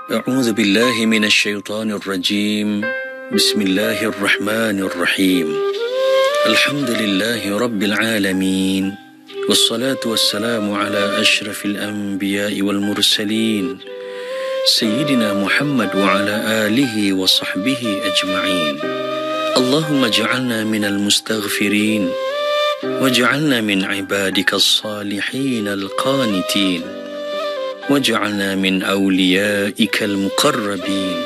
أعوذ بالله من الشيطان الرجيم. بسم الله الرحمن الرحيم. الحمد لله رب العالمين، والصلاة والسلام على أشرف الأنبياء والمرسلين سيدنا محمد وعلى آله وصحبه أجمعين. اللهم اجعلنا من المستغفرين، واجعلنا من عبادك الصالحين القانتين، واجعلنا من أوليائك المقربين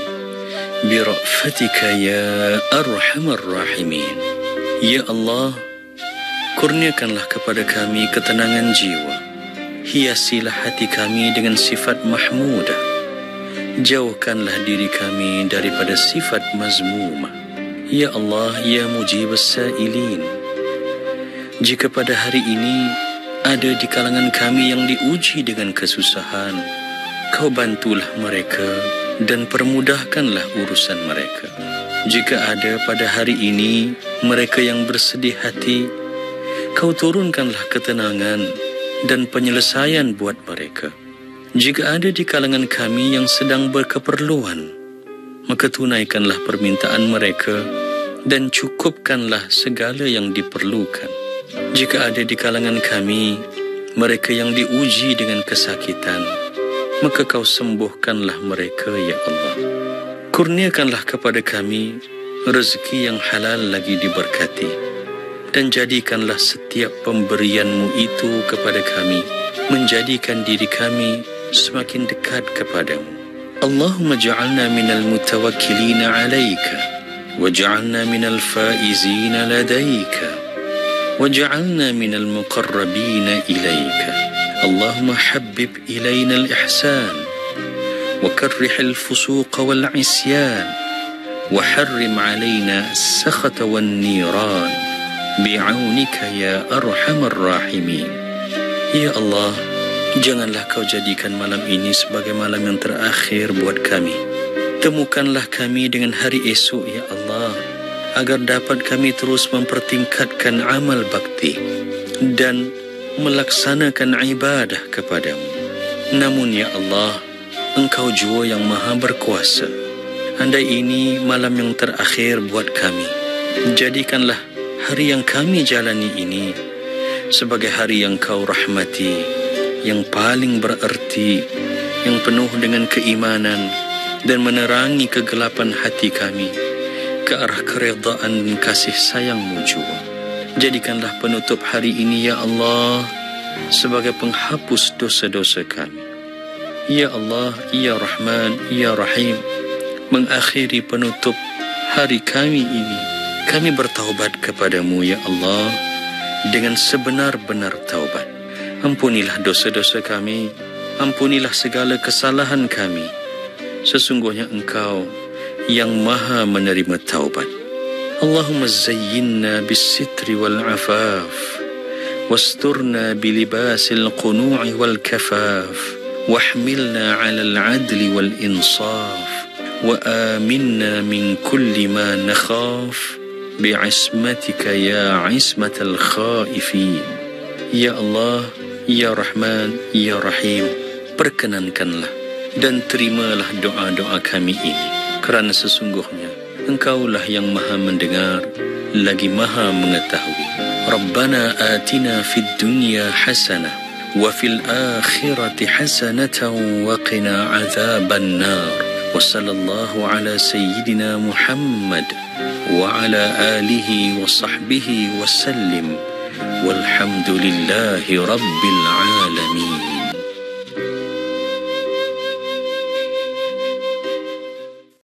برأفتك يا أرحم الراحمين. Ya Allah, kurniakanlah kepada kami ketenangan jiwa, hiasilah hati kami dengan sifat mahmudah, jauhkanlah diri kami daripada sifat mazmumah. Ya Allah, ya mujib as-sa'ilin, jika pada hari ini ada di kalangan kami yang diuji dengan kesusahan, Kau bantulah mereka dan permudahkanlah urusan mereka. Jika ada pada hari ini mereka yang bersedih hati, Kau turunkanlah ketenangan dan penyelesaian buat mereka. Jika ada di kalangan kami yang sedang berkeperluan, maka tunaikanlah permintaan mereka dan cukupkanlah segala yang diperlukan. Jika ada di kalangan kami mereka yang diuji dengan kesakitan, maka Kau sembuhkanlah mereka, ya Allah. Kurniakanlah kepada kami rezeki yang halal lagi diberkati, dan jadikanlah setiap pemberian-Mu itu kepada kami menjadikan diri kami semakin dekat kepadamu. Allahumma ja'alna minal mutawakkilina 'alaika, waj'alna minal faizina ladaika, waj'alna minal muqarrabina ilaika. Allahumma habbib ilayna al-ihsan, wa karrih al-fusuq wal-'isyan, wa harrim 'alayna as-sakhata wan-niran bi'aunika ya arhamar rahimin. Ya Allah, janganlah Kau jadikan malam ini sebagai malam yang terakhir buat kami. Temukanlah kami dengan hari esok, ya Allah, agar dapat kami terus mempertingkatkan amal bakti dan melaksanakan ibadah kepadamu. Namun ya Allah, Engkau jua yang maha berkuasa. Andai ini malam yang terakhir buat kami, jadikanlah hari yang kami jalani ini sebagai hari yang Kau rahmati, yang paling bererti, yang penuh dengan keimanan dan menerangi kegelapan hati kami ke arah keredaan dan kasih sayang-Mu jua. Jadikanlah penutup hari ini, ya Allah, sebagai penghapus dosa-dosa kami. Ya Allah, ya Rahman, ya Rahim, mengakhiri penutup hari kami ini, kami bertaubat kepadamu, ya Allah, dengan sebenar-benar taubat. Ampunilah dosa-dosa kami, ampunilah segala kesalahan kami. Sesungguhnya Engkau yang maha menerima taubat. Allahumma zayyinna bis-sitri wal-'afaf, wasturna bilibasil qunu'i wal-kafaf, wahmilna 'ala al-'adli wal-insaf, wa aminna min kulli ma nakhaf bi'ismatika ya 'ismatal khaifin. Ya Allah, ya Rahman, ya Rahim, perkenankanlah dan terimalah doa-doa kami ini, kerana sesungguhnya Engkaulah yang maha mendengar lagi maha mengetahui. Rabbana atina fid dunya hasanah wa fil akhirati hasanatan wa qina azaban nar. Wa sallallahu ala sayyidina Muhammad wa ala alihi wa sahbihi wa sallim, walhamdulillahi rabbil alamin.